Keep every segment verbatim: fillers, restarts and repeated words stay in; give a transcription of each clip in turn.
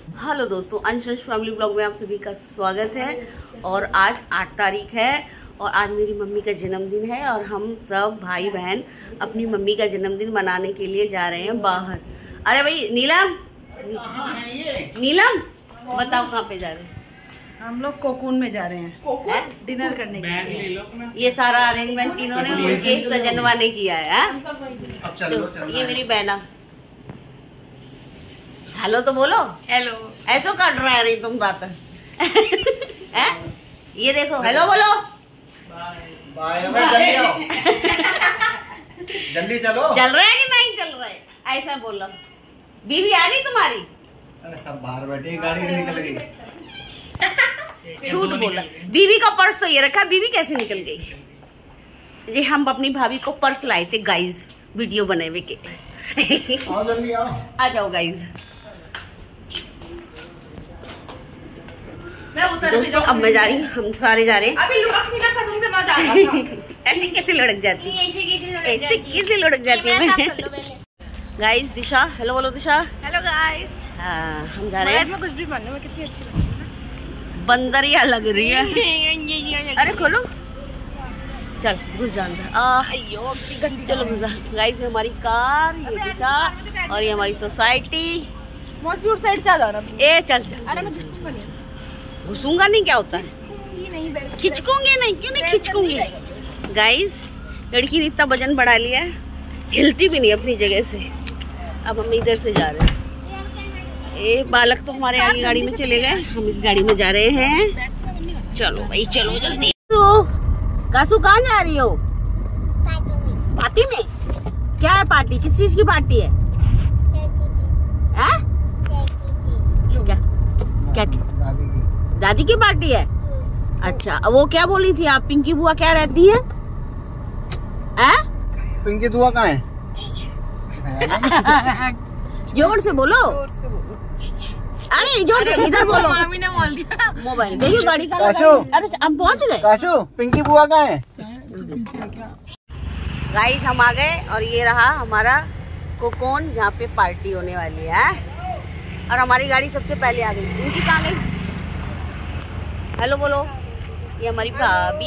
Hello दोस्तों, अंश family blog में आप सभी का स्वागत है। और आज आठ तारीख है और आज मेरी मम्मी का जन्मदिन है और हम सब भाई बहन अपनी मम्मी का जन्मदिन मनाने के लिए जा रहे हैं बाहर। अरे भाई नीलम, नीलम बताओ कहाँ पे जा रहे हैं? हम लोग कोकून में जा रहे हैं, कोकून डिनर करने के लिए। ये सारा अरेंजमेंट इन्होंने उनके सजनवा ने किया है। अब चलो, चलो, ये मेरी बहना। हेलो तो बोलो। हेलो। ऐसा कर रहा है तुम बात है? ये देखो, हेलो बोलो। बाय जल्दी आओ। जल्दी चलो। चल रहा है कि नहीं चल रहा है? ऐसा बोलो। बीवी आ गई तुम्हारी? अरे सब बाहर बैठे, गाड़ी निकल गई। झूठ बोला। बीवी का पर्स तो ये रखा, बीवी कैसे निकल गई? जी हम अपनी भाभी को पर्स लाए थे गाइज, वीडियो बने हुए के। आओ जल्दी आओ। आ जाओ गाइज। दोस्तों अब मैं जा रही हूँ, हम सारे जा रहे हैं। अभी लुढ़कनी ना, कसम से मजा आ रहा था। ऐसे कैसे लुढ़क जाती है? ऐसे कैसे लुढ़क जाती है? गाइस दिशा, हेलो बोलो दिशा। Hello guys. हाँ हम जा रहे हैं। मैं कुछ भी मानने में कितनी अच्छी लग रही है। बंदरिया लग रही है। अरे खोलो, चल घुस जा अंदर। अयो कितनी गंदी। चलो घुस जा। गाइस हमारी कार, ये दिशा और ये हमारी सोसाइटी। मौजूद साइड चल रहा है। ए चल चल। अरे मैं घुसूंगा नहीं। घुसूंगा नहीं क्या होता है? नहीं, खिंचकूंगी नहीं, क्यों नहीं खिंचकूंगी? गाइस लड़की ने इतना वजन बढ़ा लिया है, हिलती भी नहीं अपनी जगह से। अब हम इधर से जा रहे हैं। ए बालक तो हमारे आगे गाड़ी में चले गए, हम इस गाड़ी में जा रहे हैं। चलो भाई चलो जल्दी। तो कासू कहाँ जा रही हो? पार्टी में। क्या है पार्टी? किस चीज की पार्टी है? क्या क्या दादी की। दादी की पार्टी है? अच्छा, वो क्या बोली थी आप? पिंकी बुआ क्या रहती है? आ? पिंकी बुआ कहाँ है? जोर से बोलो। अरे जोर से इधर बोलो। मामी ने बोल दिया। मोबाइल देखियो गाड़ी का। काशू। अरे हम पहुंच गए। काशू पिंकी बुआ कहाँ है? गाइस हम आ गए और ये रहा हमारा कोकोन जहाँ पे पार्टी होने वाली है। और हमारी गाड़ी सबसे पहले आ गई। उनकी कहाँ गई? हेलो बोलो। ये हमारी भाभी।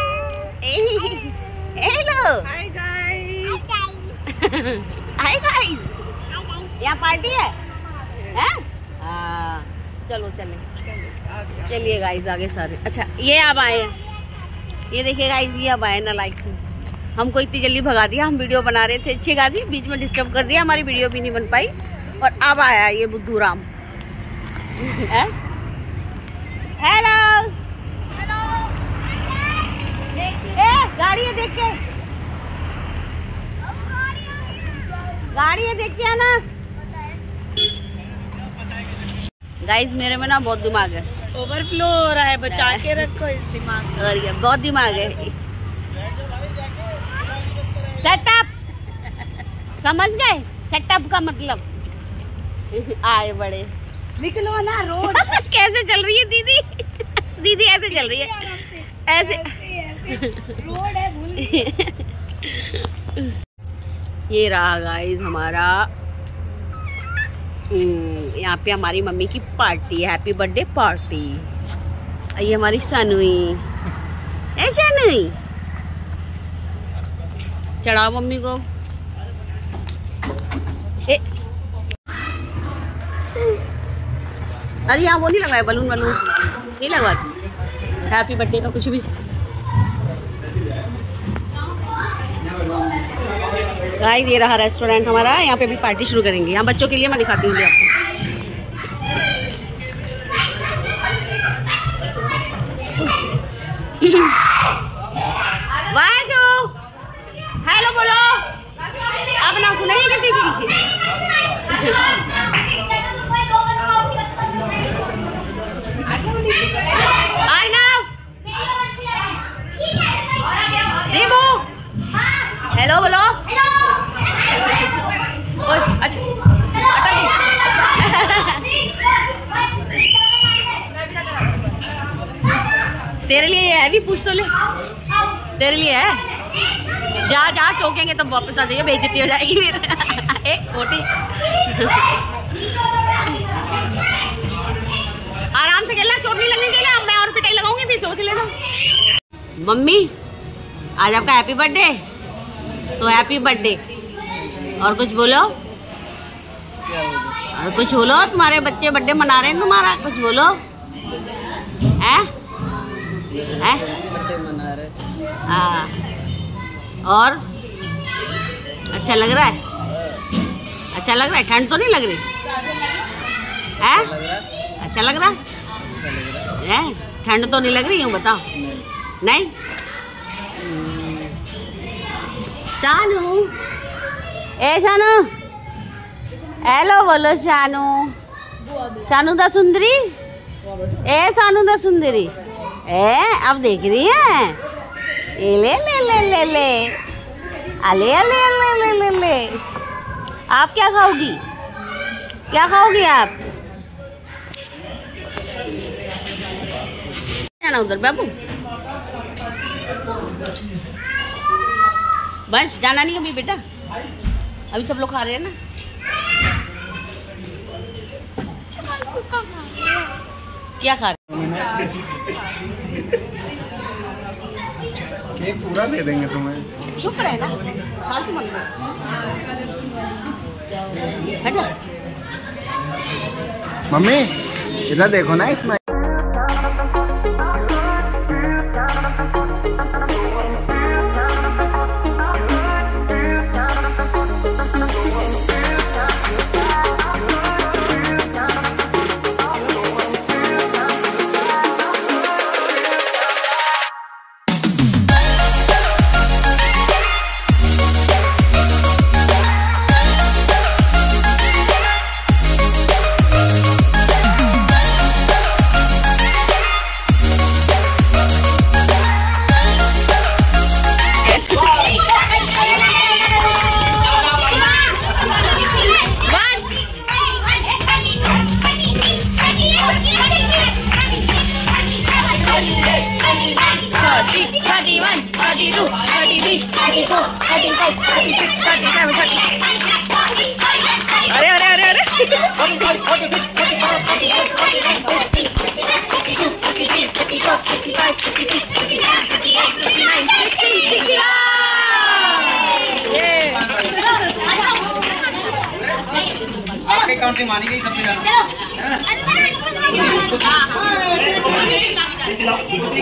Hello. Hi guys. Hi guys. यहाँ पार्टी है? हैं? हाँ चलो चले चलिए गाइस आगे सारे। अच्छा ये अब आए हैं, ये देखिए गाइस, ये अब आए ना लाइक से। हमको इतनी जल्दी भगा दिया, हम वीडियो बना रहे थे, अच्छी गाड़ी बीच में डिस्टर्ब कर दिया, हमारी वीडियो भी नहीं बन पाई। और अब आया ये बुद्धू राम। Hello hello. ए गाड़ी है देख के, गाड़ी है देख के आना। गाइस मेरे में ना बहुत दिमाग है, ओवरफ्लो हो रहा है, बचा के रखो इस दिमाग को। और ये बहुत दिमाग है। सेटअप समझ गए? सेटअप का मतलब आए बड़े। निकलो ना रोड। कैसे चल रही है दीदी? दीदी ऐसे चल रही है, ऐसे, ऐसे रोड है, भूल। ये रहा गाइस हमारा, यहाँ पे हमारी मम्मी की पार्टी, हैप्पी बर्थडे पार्टी। ये हमारी सनुई। ए सनुई चढ़ाओ मम्मी को। ए अरे यहाँ वो नहीं लगाया, बलून बलून नहीं लगवाती हैप्पी बर्थडे का कुछ भी। गाइस ये रहा रेस्टोरेंट हमारा, यहाँ पे भी पार्टी शुरू करेंगे। यहाँ बच्चों के लिए मैं दिखाती हूँ आपको। वाजू हेलो बोलो। अब ना सुनेंगे किसी की। आई नाउ दीबू हेलो बोलो। अच्छा तेरे लिए है भी, पूछ तो ले, तेरे लिए है। जा जा टोकेंगे तो वापस आ जाइए, बेइज्जती हो जाएगी फिर। एक खोटी चलो चले जाओ। मम्मी आज आपका हैप्पी बर्थडे, तो हैप्पी बर्थडे। और कुछ बोलो, और कुछ बोलो। तुम्हारे बच्चे बर्थडे मना रहे हैं तुम्हारा, कुछ बोलो। हैं हैं बर्थडे मना रहे। हाँ, और अच्छा लग रहा है, अच्छा लग रहा है। ठंड तो नहीं लग रही है? अच्छा लग रहा है? ठंड तो नहीं लग रही, यूँ बताओ। नहीं? शानू, ए शानू, हेलो बोलो शानू। शानू दा सुंदरी, ए शानू दा सुंदरी। ए अब देख रही है? ए ले ले ले ले ले, अले अले अले ले ले ले। आप क्या खाओगी, क्या खाओगी आप? जाना उधर बाबू, बस जाना नहीं अभी बेटा, अभी सब लोग खा रहे हैं ना। क्या खा रहे हैं? केक पूरा दे देंगे तुम्हें। चुप रहे ना, फालतू मत बोलो। हटा। मम्मी इधर देखो ना, इसमें अरे अरे अरे अरे आपके अकाउंट से मानी गई सबसे ज्यादा।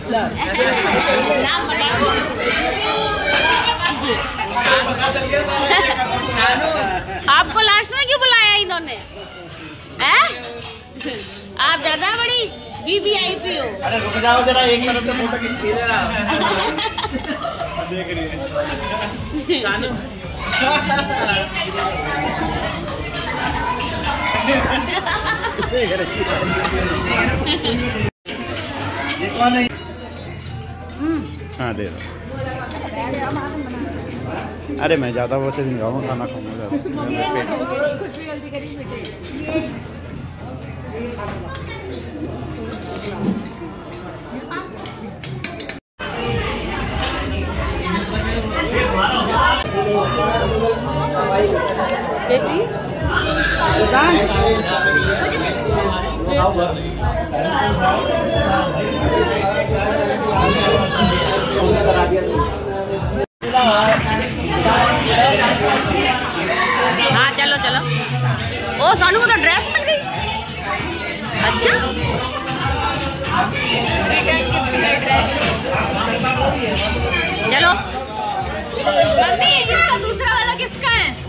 नाम बताओ। आपको लास्ट में क्यों बुलाया इन्होंने? हैं? आप ज्यादा बड़ी वी वी आई पी हो। अरे रुक जाओ जरा, एक मिनट में फोटो खींच ले रहा देख रही है शानू। हाँ दे दो। अरे मैं ज़्यादा वो से नहीं खाऊंगा, खाना खाऊंगा हाँ चलो चलो। ओ सानू को तो ड्रेस मिल गई। अच्छा चलो। मम्मी इसका दूसरा वाला गिफ्ट कहाँ है?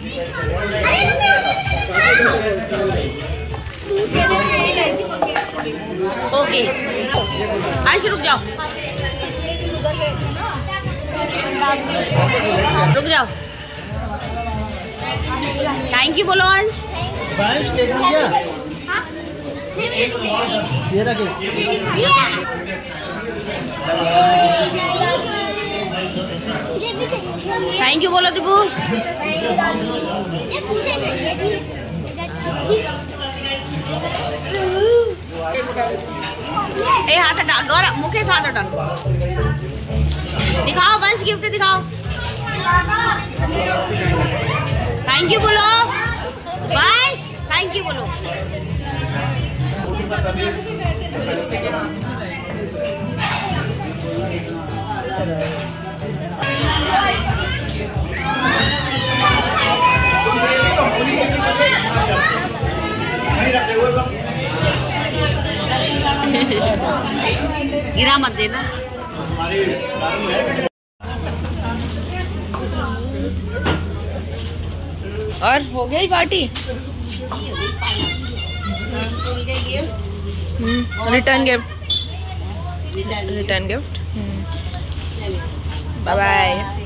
ओके आइश रुक जाओ, रुक जाओ। थैंक यू बोलो अंश। थैंक यू बोलो दिबू। ए हाथ हटा, गौरव मुखे हाथ हटा। दिखाओ वंश गिफ्ट दिखाओ। थैंक यू बोलो वंश, थैंक यू बोलो। गिरा मत देना। और हो गई party. Return gift, return gift. Bye bye.